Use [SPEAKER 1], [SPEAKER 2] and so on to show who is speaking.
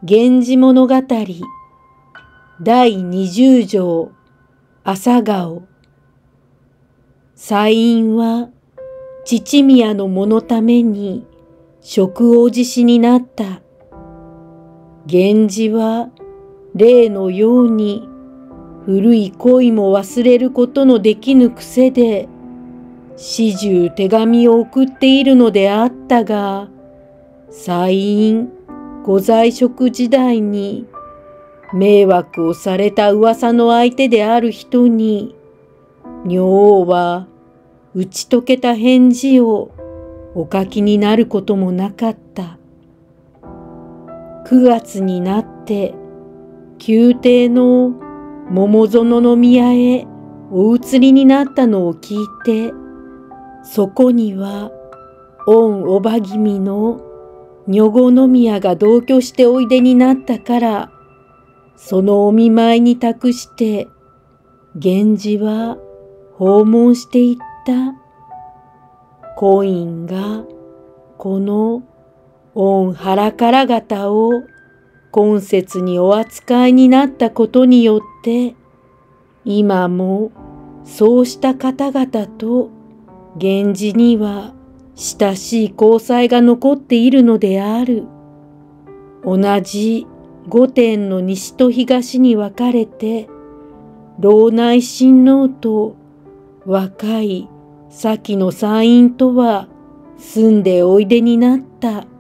[SPEAKER 1] 源氏物語第20条朝顔。妻院は父宮のものために職を辞しになった。源氏は例のように古い恋も忘れることのできぬ癖で始終手紙を送っているのであったが、妻院ご在職時代に迷惑をされた噂の相手である人に、女王は打ち解けた返事をお書きになることもなかった。9月になって宮廷の桃園宮へお移りになったのを聞いて、そこには御叔母君の女子宮が同居しておいでになったから、そのお見舞いに託して、源氏は訪問していった。婚姻がこの御腹から方を今節にお扱いになったことによって、今もそうした方々と源氏には親しい交際が残っているのである。同じ御殿の西と東に分かれて、老内親王と若い先の妻院とは住んでおいでになった。